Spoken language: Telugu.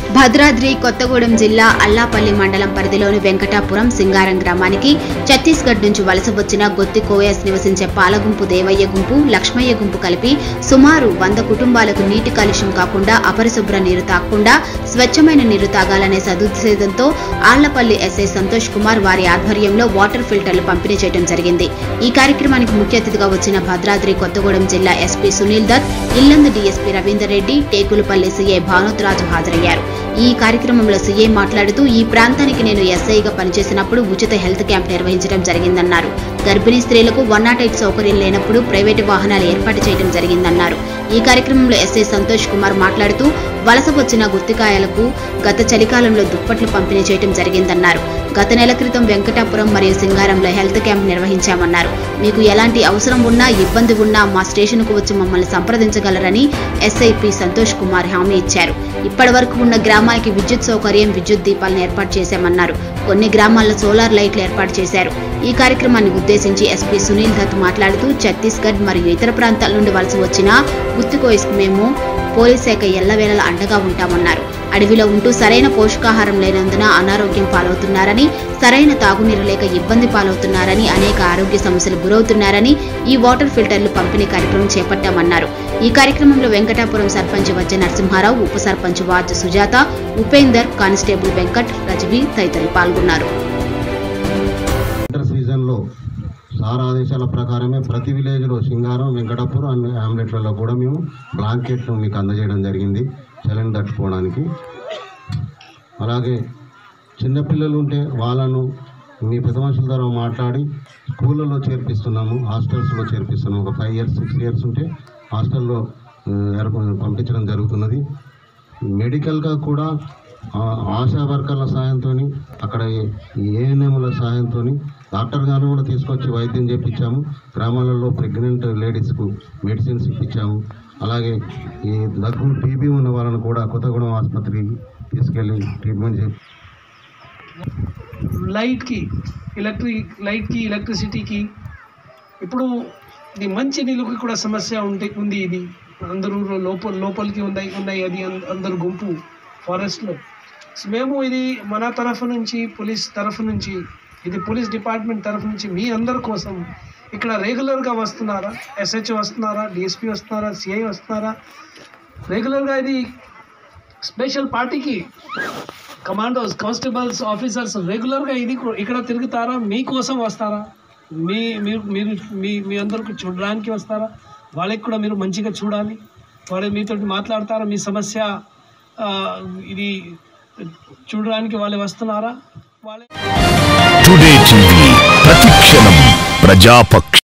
భద్రాద్రి కొత్తగూడెం జిల్లా అల్లాపల్లి మండలం పరిధిలోని వెంకటాపురం సింగారం గ్రామానికి ఛత్తీస్గఢ్ నుంచి వలస వచ్చిన గొత్తి కోయస్ నివసించే పాలగుంపు దేవయ్య గుంపు లక్ష్మయ్య గుంపు కలిపి సుమారు 100 కుటుంబాలకు నీటి కాలుష్యం కాకుండా అపరిశుభ్ర నీరు తాగకుండా స్వచ్ఛమైన నీరు తాగాలనే సదుద్దేశంతో ఆళ్లపల్లి ఎస్ఐ సంతోష్ కుమార్ వారి ఆధ్వర్యంలో వాటర్ ఫిల్టర్లు పంపిణీ చేయడం జరిగింది। ఈ కార్యక్రమానికి ముఖ్య అతిథిగా వచ్చిన భద్రాద్రి కొత్తగూడెం జిల్లా SP Sunil Dutt, Yellandu DSP Ravinder Reddy, Tekulapalli CI Bhanutaraju హాజరయ్యారు। ఈ కార్యక్రమంలో సీఐ మాట్లాడుతూ ఈ ప్రాంతానికి నేను ఎస్ఐగా పనిచేసినప్పుడు ఉచిత హెల్త్ క్యాంప్ నిర్వహించడం జరిగిందన్నారు। గర్భిణీ స్త్రీలకు 108 సౌకర్యం లేనప్పుడు ప్రైవేటు వాహనాలు ఏర్పాటు చేయడం జరిగిందన్నారు। ఈ కార్యక్రమంలో ఎస్ఐ సంతోష్ కుమార్ మాట్లాడుతూ వలస వచ్చిన గుత్తికాయలకు గత చలికాలంలో దుప్పట్లు పంపిణీ చేయడం జరిగిందన్నారు। గత నెల క్రితం వెంకటాపురం మరియు సింగారంలో హెల్త్ క్యాంప్ నిర్వహించామన్నారు। మీకు ఎలాంటి అవసరం ఉన్నా ఇబ్బంది ఉన్నా మా స్టేషన్కు వచ్చి మమ్మల్ని సంప్రదించగలరని ఎస్ఐపీ సంతోష్ కుమార్ హామీ ఇచ్చారు। ఇప్పటి వరకు ఉన్న గ్రామానికి విద్యుత్ సౌకర్యం, విద్యుత్ దీపాలను ఏర్పాటు చేశామన్నారు। కొన్ని గ్రామాల్లో సోలార్ లైట్లు ఏర్పాటు చేశారు। ఈ కార్యక్రమాన్ని ఉద్దేశించి ఎస్పీ సునీల్ దత్ మాట్లాడుతూ ఛత్తీస్గఢ్ మరియు ఇతర ప్రాంతాల నుండి వలస వచ్చిన గుత్తికోయస్కు మేము పోలీస్ శాఖ ఎల్లవేళలా అండగా ఉంటామన్నారు। అడవిలో ఉంటూ సరైన పోషకాహారం లేనందున అనారోగ్యం పాలవుతున్నారని, సరైన తాగునీరు లేక ఇబ్బంది పాలవుతున్నారని, అనేక ఆరోగ్య సమస్యలు గురవుతున్నారని ఈ వాటర్ ఫిల్టర్లు పంపిణీ కార్యక్రమం చేపట్టామన్నారు। ఈ కార్యక్రమంలో వెంకటాపురం సర్పంచ్ వజ్జ నరసింహారావు, ఉప సర్పంచ్ వార్డు సుజాత, ఉపేందర్, కానిస్టేబుల్ వెంకట్, రజవి తదితరులు పాల్గొన్నారు। సార్ ఆదేశాల ప్రకారమే ప్రతి విలేజ్లో సింగారం, వెంకటాపురం అన్ని హ్యామ్లెట్లలో కూడా మేము బ్లాంకెట్ను మీకు అందజేయడం జరిగింది చలిని తట్టుకోవడానికి। అలాగే చిన్నపిల్లలు ఉంటే వాళ్ళను మీ పెద్ద మనుషుల ద్వారా మాట్లాడి స్కూళ్ళలో చేర్పిస్తున్నాము, హాస్టల్స్లో చేర్పిస్తున్నాము। ఒక 5 years 6 years ఉంటే హాస్టల్లో పంపించడం జరుగుతున్నది। మెడికల్గా కూడా ఆశా వర్కర్ల సాయంతో, అక్కడ ఏఎన్ఎంల సాయంతో డాక్టర్ గారు కూడా తీసుకొచ్చి వైద్యం చేయించాము। గ్రామాలలో ప్రెగ్నెంట్ లేడీస్కు మెడిసిన్స్ ఇప్పించాము। అలాగే ఈ దగ్గు టీబీ ఉన్న వాళ్ళను కూడా కొత్తగూడెం ఆసుపత్రికి తీసుకెళ్ళి ట్రీట్మెంట్ చేసి లైట్కి ఎలక్ట్రిసిటీకి ఇప్పుడు ఇది మంచి నీళ్ళకి కూడా సమస్య ఉంది। ఇది అందరూ లోపలికి ఉన్నాయి అది అందరు గుంపు ఫారెస్ట్లో। మేము ఇది మన తరఫు నుంచి పోలీస్ తరఫు నుంచి, ఇది పోలీస్ డిపార్ట్మెంట్ తరఫు నుంచి మీ అందరి కోసం ఇక్కడ రెగ్యులర్గా వస్తున్నారా, ఎస్హెచ్ వస్తున్నారా, డిఎస్పీ వస్తున్నారా, సిఐ వస్తున్నారా, రెగ్యులర్గా ఇది స్పెషల్ పార్టీకి కమాండోస్, కానిస్టేబుల్స్, ఆఫీసర్స్ రెగ్యులర్గా ఇది ఇక్కడ తిరుగుతారా, మీకోసం వస్తారా, మీ అందరికి చూడడానికి వస్తారా, వాళ్ళకి కూడా మీరు మంచిగా చూడాలి, వాళ్ళు మీతో మాట్లాడతారా, మీ సమస్య ఇది చూడడానికి వాళ్ళే వస్తున్నారా? టుడే టీవీ ప్రతిక్షణం ప్రజాపక్ష